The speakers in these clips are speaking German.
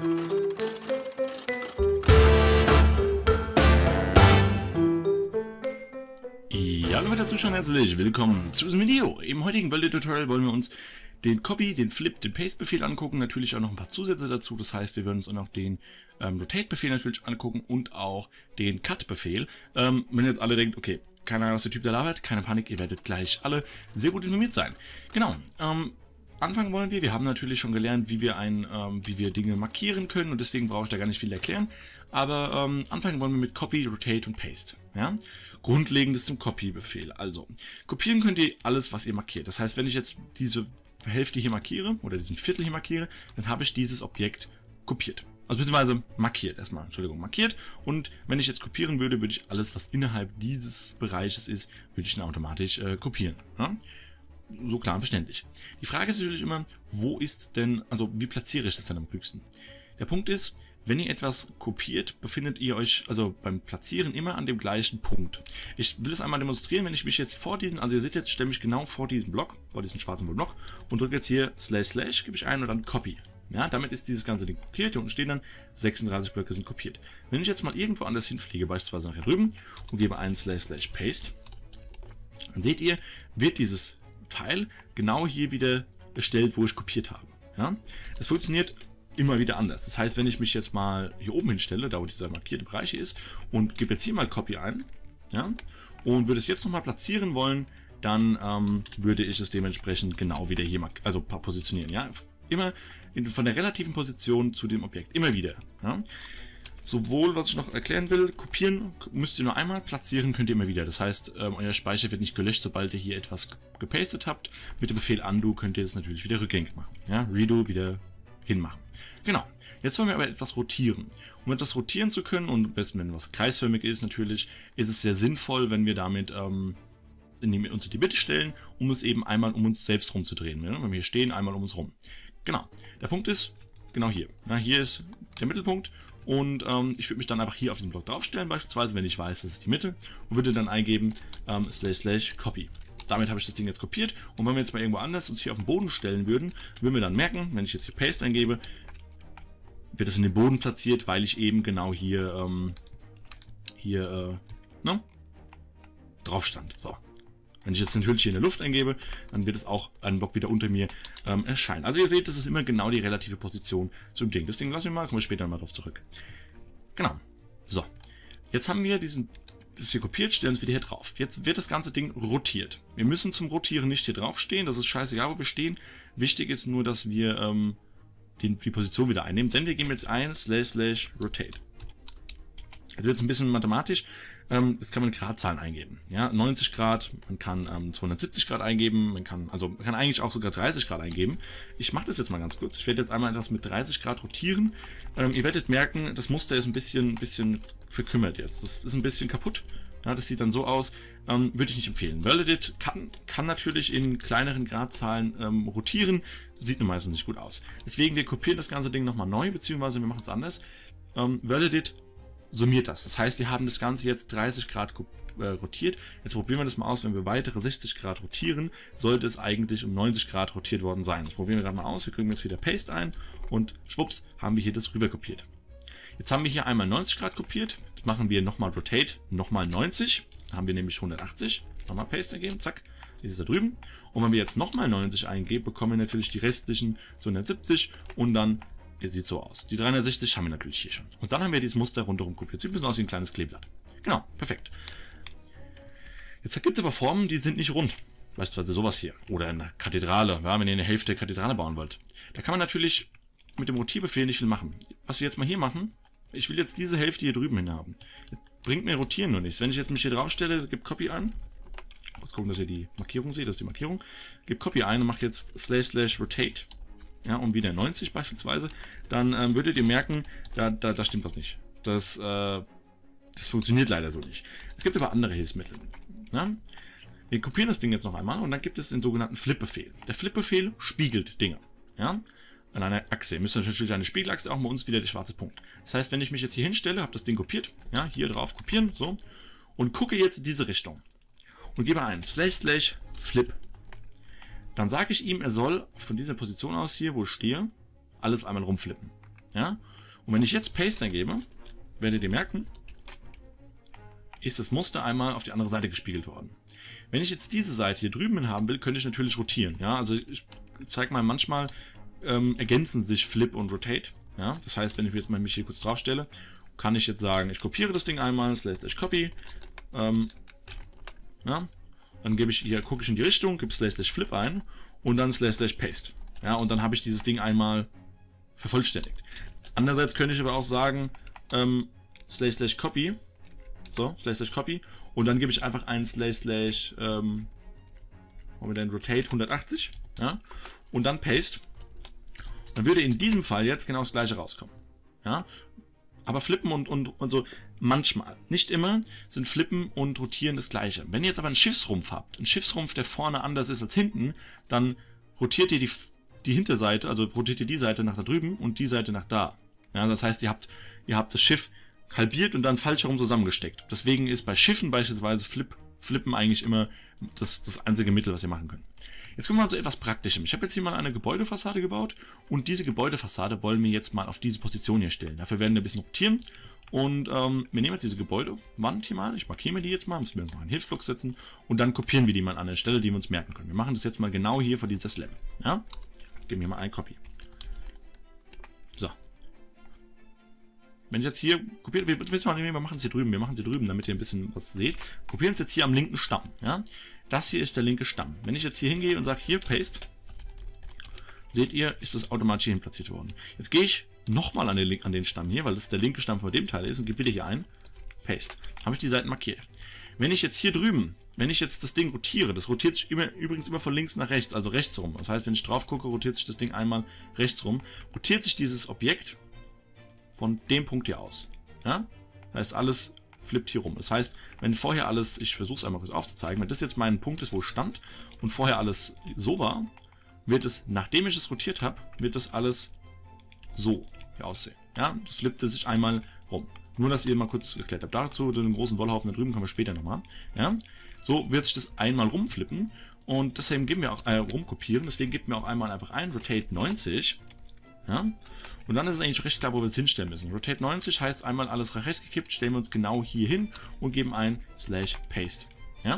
Ja, hallo dazu schon herzlich willkommen zu diesem Video. Im heutigen Build-Tutorial wollen wir uns den Copy, den Flip, den Paste-Befehl angucken, natürlich auch noch ein paar Zusätze dazu. Das heißt, wir werden uns auch noch den Rotate-Befehl natürlich angucken und auch den Cut-Befehl. Wenn jetzt alle denkt, okay, keine Ahnung, was der Typ da labert, keine Panik, ihr werdet gleich alle sehr gut informiert sein. Genau, anfangen wollen wir haben natürlich schon gelernt, wie wir Dinge markieren können und deswegen brauche ich da gar nicht viel erklären. Aber anfangen wollen wir mit Copy, Rotate und Paste. Ja? Grundlegendes zum Copy-Befehl. Also, kopieren könnt ihr alles, was ihr markiert. Das heißt, wenn ich jetzt diese Hälfte hier markiere oder diesen Viertel hier markiere, dann habe ich dieses Objekt kopiert. Also beziehungsweise markiert erstmal, Entschuldigung, markiert. Und wenn ich jetzt kopieren würde, würde ich alles, was innerhalb dieses Bereiches ist, würde ich dann automatisch kopieren. Ja? So klar und verständlich. Die Frage ist natürlich immer, wo ist denn, also wie platziere ich das denn am klügsten? Der Punkt ist, wenn ihr etwas kopiert, befindet ihr euch also beim Platzieren immer an dem gleichen Punkt. Ich will es einmal demonstrieren, wenn ich mich jetzt vor diesen, also ihr seht jetzt, ich stelle mich genau vor diesem Block, vor diesem schwarzen Block und drücke jetzt hier // gebe ich ein und dann Copy. Ja, damit ist dieses ganze Ding kopiert. Hier unten stehen dann 36 Blöcke sind kopiert. Wenn ich jetzt mal irgendwo anders hinfliege, beispielsweise nach hier drüben und gebe ein // Paste, dann seht ihr, wird dieses Teil genau hier wieder bestellt, wo ich kopiert habe. Ja, das funktioniert immer wieder anders. Das heißt, wenn ich mich jetzt mal hier oben hinstelle, da wo dieser markierte Bereich hier ist, und gebe jetzt hier mal Copy ein, ja, und würde es jetzt nochmal platzieren wollen, dann würde ich es dementsprechend genau wieder hier positionieren. Ja, immer von der relativen Position zu dem Objekt, immer wieder. Ja. Sowohl, was ich noch erklären will, kopieren müsst ihr nur einmal, platzieren könnt ihr immer wieder. Das heißt, euer Speicher wird nicht gelöscht, sobald ihr hier etwas gepastet habt. Mit dem Befehl Undo könnt ihr das natürlich wieder rückgängig machen. Ja, Redo wieder hinmachen. Genau. Jetzt wollen wir aber etwas rotieren. Um etwas rotieren zu können, und am besten, wenn was kreisförmig ist natürlich, ist es sehr sinnvoll, wenn wir damit uns in die Mitte stellen, um es eben einmal um uns selbst rumzudrehen. Ja? Wenn wir hier stehen, einmal um uns rum. Genau. Der Punkt ist, genau hier. Ja, hier ist der Mittelpunkt. Und ich würde mich dann einfach hier auf diesen Block draufstellen, beispielsweise, wenn ich weiß, das ist die Mitte, und würde dann eingeben // Copy. Damit habe ich das Ding jetzt kopiert. Und wenn wir jetzt mal irgendwo anders uns hier auf den Boden stellen würden wir dann merken, wenn ich jetzt hier Paste eingebe, wird es in den Boden platziert, weil ich eben genau hier drauf stand. So. Wenn ich jetzt natürlich hier in der Luft eingebe, dann wird es auch einen Block wieder unter mir erscheinen. Also ihr seht, das ist immer genau die relative Position zum Ding. Das Ding lassen wir mal, kommen wir später mal drauf zurück. Genau. So. Jetzt haben wir das hier kopiert, stellen es wieder hier drauf. Jetzt wird das ganze Ding rotiert. Wir müssen zum Rotieren nicht hier drauf stehen, das ist scheißegal, wo wir stehen. Wichtig ist nur, dass wir die Position wieder einnehmen, denn wir geben jetzt ein // Rotate. Also jetzt ein bisschen mathematisch. Jetzt kann man Gradzahlen eingeben. Ja, 90 Grad, man kann 270 Grad eingeben, man kann eigentlich auch sogar 30 Grad eingeben. Ich mache das jetzt mal ganz kurz. Ich werde jetzt einmal das mit 30 Grad rotieren. Ihr werdet merken, das Muster ist ein bisschen verkümmert jetzt. Das ist ein bisschen kaputt. Ja, das sieht dann so aus. Würde ich nicht empfehlen. Worldedit kann natürlich in kleineren Gradzahlen rotieren. Sieht nur meistens nicht gut aus. Deswegen, wir kopieren das ganze Ding nochmal neu, beziehungsweise wir machen es anders. Worldedit summiert das. Das heißt, wir haben das Ganze jetzt 30 Grad rotiert. Jetzt probieren wir das mal aus. Wenn wir weitere 60 Grad rotieren, sollte es eigentlich um 90 Grad rotiert worden sein. Das probieren wir gerade mal aus. Wir kriegen jetzt wieder Paste ein und schwupps, haben wir hier das rüber kopiert. Jetzt haben wir hier einmal 90 Grad kopiert. Jetzt machen wir nochmal Rotate, nochmal 90. Dann haben wir nämlich 180. Nochmal Paste eingeben, zack, ist es da drüben. Und wenn wir jetzt nochmal 90 eingeben, bekommen wir natürlich die restlichen 270 und dann sieht so aus. Die 360 haben wir natürlich hier schon. Und dann haben wir dieses Muster rundherum kopiert. Sieht ein bisschen aus wie ein kleines Kleeblatt. Genau, perfekt. Jetzt gibt es aber Formen, die sind nicht rund. Beispielsweise sowas hier. Oder eine Kathedrale, ja, wenn ihr eine Hälfte der Kathedrale bauen wollt. Da kann man natürlich mit dem Rotierbefehl nicht viel machen. Was wir jetzt mal hier machen, ich will jetzt diese Hälfte hier drüben hin haben. Jetzt bringt mir Rotieren nur nichts. Wenn ich jetzt mich hier drauf stelle, gebe Copy ein. Kurz gucken, dass ihr die Markierung seht. Das ist die Markierung. Gebe Copy ein und mache jetzt // Rotate. Ja, und wieder 90 beispielsweise, dann würdet ihr merken, da stimmt was nicht. Das funktioniert leider so nicht. Es gibt aber andere Hilfsmittel. Ja? Wir kopieren das Ding jetzt noch einmal und dann gibt es den sogenannten Flip-Befehl. Der Flip-Befehl spiegelt Dinge. Ja? An einer Achse. Ihr müsst natürlich eine Spiegelachse, auch bei uns wieder der schwarze Punkt. Das heißt, wenn ich mich jetzt hier hinstelle, habe das Ding kopiert, ja, hier drauf kopieren, so, und gucke jetzt in diese Richtung und gebe ein // Flip. Dann sage ich ihm, er soll von dieser Position aus hier, wo ich stehe, alles einmal rumflippen. Ja? Und wenn ich jetzt Paste eingebe, werdet ihr merken, ist das Muster einmal auf die andere Seite gespiegelt worden. Wenn ich jetzt diese Seite hier drüben haben will, könnte ich natürlich rotieren. Ja? Also ich zeige mal, manchmal ergänzen sich Flip und Rotate. Ja? Das heißt, wenn ich jetzt mal mich hier kurz drauf stelle, kann ich jetzt sagen, ich kopiere das Ding einmal, / copy, ja? Dann gebe ich hier, gucke ich in die Richtung, gebe / flip ein und dann / paste. Ja? Und dann habe ich dieses Ding einmal vervollständigt. Andererseits könnte ich aber auch sagen, / copy, so, / copy, und dann gebe ich einfach ein rotate 180, ja? Und dann paste. Dann würde in diesem Fall jetzt genau das gleiche rauskommen. Ja? Aber Flippen und so, manchmal, nicht immer, sind Flippen und Rotieren das gleiche. Wenn ihr jetzt aber einen Schiffsrumpf habt, einen Schiffsrumpf, der vorne anders ist als hinten, dann rotiert ihr die Hinterseite, also rotiert ihr die Seite nach da drüben und die Seite nach da. Ja, das heißt, ihr habt das Schiff halbiert und dann falsch herum zusammengesteckt. Deswegen ist bei Schiffen beispielsweise Flippen eigentlich immer das einzige Mittel, was ihr machen könnt. Jetzt kommen wir mal zu etwas Praktischem. Ich habe jetzt hier mal eine Gebäudefassade gebaut und diese Gebäudefassade wollen wir jetzt mal auf diese Position hier stellen. Dafür werden wir ein bisschen rotieren und wir nehmen jetzt diese Gebäudewand hier mal, ich markiere mir die jetzt mal, müssen wir noch einen Hilfsblock setzen und dann kopieren wir die mal an eine Stelle, die wir uns merken können. Wir machen das jetzt mal genau hier vor dieser Slab. Ja? Geben wir mal ein Copy. So. Wenn ich jetzt hier kopiert, wir machen es hier drüben, damit ihr ein bisschen was seht. Kopieren es jetzt hier am linken Stamm. Ja? Das hier ist der linke Stamm. Wenn ich jetzt hier hingehe und sage, hier, Paste, seht ihr, ist das automatisch hierhin platziert worden. Jetzt gehe ich nochmal an den Stamm hier, weil das der linke Stamm von dem Teil ist und gebe wieder hier ein, Paste. Habe ich die Seiten markiert. Wenn ich jetzt hier drüben, wenn ich jetzt das Ding rotiere, das rotiert sich übrigens immer von links nach rechts, also rechts rum. Das heißt, wenn ich drauf gucke, rotiert sich das Ding einmal rechts rum. Rotiert sich dieses Objekt von dem Punkt hier aus. Ja? Das heißt, alles flippt hier rum. Das heißt, wenn vorher alles, ich versuche es einmal kurz aufzuzeigen, wenn das jetzt mein Punkt ist, wo es stand und vorher alles so war, wird es, nachdem ich es rotiert habe, wird das alles so hier aussehen. Ja? Das flippte sich einmal rum. Nur, dass ihr mal kurz erklärt habt. Dazu den großen Wollhaufen da drüben kommen wir später nochmal. Ja? So wird sich das einmal rumflippen und deswegen geben wir auch rumkopieren. Deswegen geben wir auch einmal einfach ein Rotate 90. Ja? Und dann ist es eigentlich recht klar, wo wir es hinstellen müssen. Rotate 90 heißt einmal alles nach rechts gekippt, stellen wir uns genau hier hin und geben ein /paste. Ja?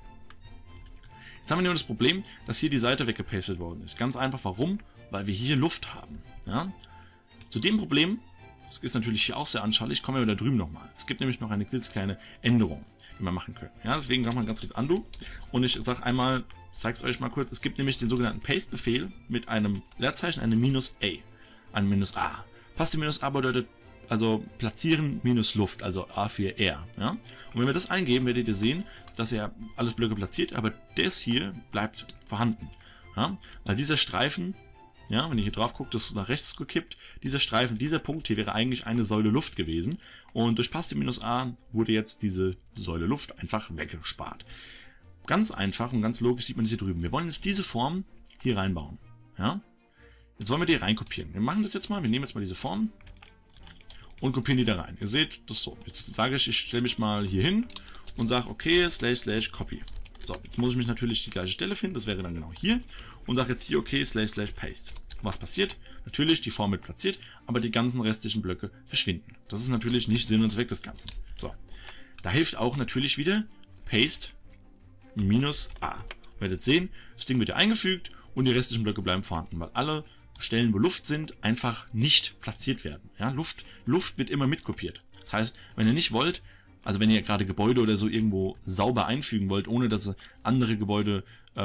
Jetzt haben wir nur das Problem, dass hier die Seite weggepastet worden ist. Ganz einfach, warum? Weil wir hier Luft haben. Ja? Zu dem Problem, das ist natürlich hier auch sehr anschaulich, kommen wir da drüben nochmal. Es gibt nämlich noch eine klitzekleine Änderung, die wir machen können. Ja? Deswegen nochmal ganz kurz Undo. Und ich sage einmal, ich zeige es euch mal kurz, es gibt nämlich den sogenannten Paste-Befehl mit einem Leerzeichen, einem -A. Ein -A. Paste -A bedeutet also platzieren minus Luft, also A für R. Ja? Und wenn wir das eingeben, werdet ihr sehen, dass er alles Blöcke platziert, aber das hier bleibt vorhanden. Ja? Weil dieser Streifen, ja, wenn ihr hier drauf guckt, ist nach rechts gekippt, dieser Streifen, dieser Punkt hier wäre eigentlich eine Säule Luft gewesen. Und durch Paste -A wurde jetzt diese Säule Luft einfach weggespart. Ganz einfach und ganz logisch sieht man das hier drüben. Wir wollen jetzt diese Form hier reinbauen. Ja? Jetzt wollen wir die reinkopieren. Wir machen das jetzt mal. Wir nehmen jetzt mal diese Form und kopieren die da rein. Ihr seht das so. Jetzt sage ich stelle mich mal hier hin und sage, okay, / copy. So, jetzt muss ich mich natürlich die gleiche Stelle finden. Das wäre dann genau hier. Und sage jetzt hier, okay, / paste. Was passiert? Natürlich, die Form wird platziert, aber die ganzen restlichen Blöcke verschwinden. Das ist natürlich nicht Sinn und Zweck des Ganzen. So, da hilft auch natürlich wieder Paste -A. Ihr werdet sehen, das Ding wird hier eingefügt und die restlichen Blöcke bleiben vorhanden, weil alle Stellen, wo Luft sind, einfach nicht platziert werden. Ja, Luft wird immer mitkopiert. Das heißt, wenn ihr nicht wollt, also wenn ihr gerade Gebäude oder so irgendwo sauber einfügen wollt, ohne dass sie andere Gebäude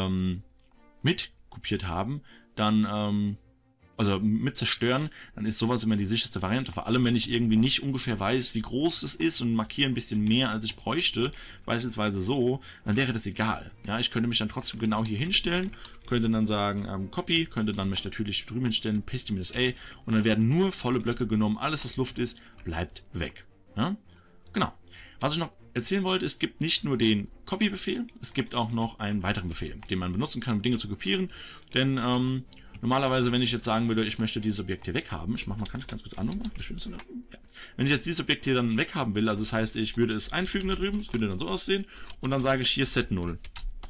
mitkopiert haben, dann also mit zerstören, dann ist sowas immer die sicherste Variante. Vor allem, wenn ich irgendwie nicht ungefähr weiß, wie groß es ist und markiere ein bisschen mehr, als ich bräuchte, beispielsweise so, dann wäre das egal. Ja, ich könnte mich dann trotzdem genau hier hinstellen, könnte dann sagen, Copy, könnte dann mich natürlich drüben hinstellen, Paste -A und dann werden nur volle Blöcke genommen, alles was Luft ist, bleibt weg. Ja? Genau. Was ich noch erzählen wollte, es gibt nicht nur den Copy-Befehl, es gibt auch noch einen weiteren Befehl, den man benutzen kann, um Dinge zu kopieren, denn normalerweise, wenn ich jetzt sagen würde, ich möchte dieses Objekt hier weghaben, ich mache mal ganz kurz an, ja. Wenn ich jetzt dieses Objekt hier dann weghaben will, also das heißt, ich würde es einfügen da drüben, es würde dann so aussehen, und dann sage ich hier Set 0.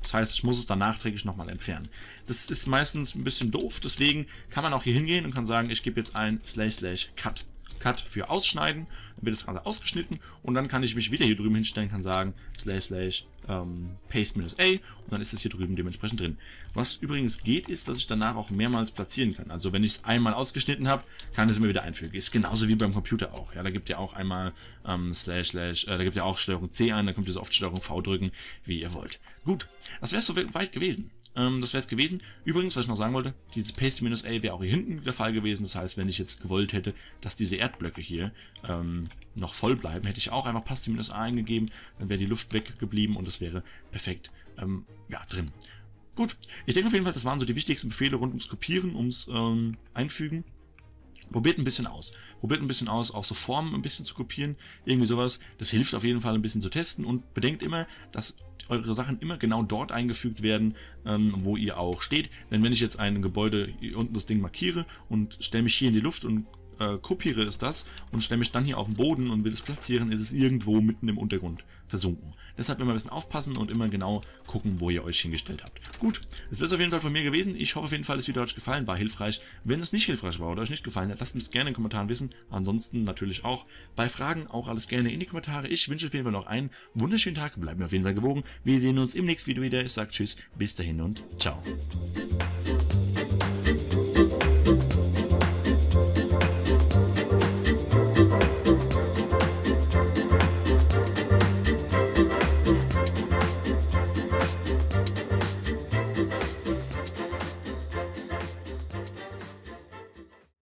Das heißt, ich muss es dann nachträglich nochmal entfernen. Das ist meistens ein bisschen doof, deswegen kann man auch hier hingehen und kann sagen, ich gebe jetzt ein //cut. Cut für ausschneiden, dann wird das Ganze ausgeschnitten und dann kann ich mich wieder hier drüben hinstellen, kann sagen // paste-a und dann ist es hier drüben dementsprechend drin. Was übrigens geht, ist, dass ich danach auch mehrmals platzieren kann. Also wenn ich es einmal ausgeschnitten habe, kann ich es immer wieder einfügen. Ist genauso wie beim Computer auch. Ja, da gibt ihr auch einmal da gibt ihr auch Steuerung C ein, dann könnt ihr so oft Steuerung V drücken, wie ihr wollt. Gut, das wäre es soweit gewesen. Das wäre es gewesen. Übrigens, was ich noch sagen wollte, dieses Paste-A wäre auch hier hinten der Fall gewesen. Das heißt, wenn ich jetzt gewollt hätte, dass diese Erdblöcke hier noch voll bleiben, hätte ich auch einfach Paste-A eingegeben, dann wäre die Luft weggeblieben und es wäre perfekt ja, drin. Gut, ich denke auf jeden Fall, das waren so die wichtigsten Befehle rund ums Kopieren, ums Einfügen. Probiert ein bisschen aus. Probiert ein bisschen aus, auch so Formen ein bisschen zu kopieren. Irgendwie sowas. Das hilft auf jeden Fall ein bisschen zu testen. Und bedenkt immer, dass eure Sachen immer genau dort eingefügt werden, wo ihr auch steht. Denn wenn ich jetzt ein Gebäude hier unten das Ding markiere und stelle mich hier in die Luft und kopiere es das und stelle mich dann hier auf den Boden und will es platzieren, ist es irgendwo mitten im Untergrund versunken. Deshalb immer ein bisschen aufpassen und immer genau gucken, wo ihr euch hingestellt habt. Gut, das wird es auf jeden Fall von mir gewesen. Ich hoffe auf jeden Fall, das Video hat euch gefallen, war hilfreich. Wenn es nicht hilfreich war oder euch nicht gefallen hat, lasst mich gerne in den Kommentaren wissen. Ansonsten natürlich auch bei Fragen auch alles gerne in die Kommentare. Ich wünsche auf jeden Fall noch einen wunderschönen Tag. Bleibt mir auf jeden Fall gewogen. Wir sehen uns im nächsten Video wieder. Ich sage tschüss, bis dahin und ciao.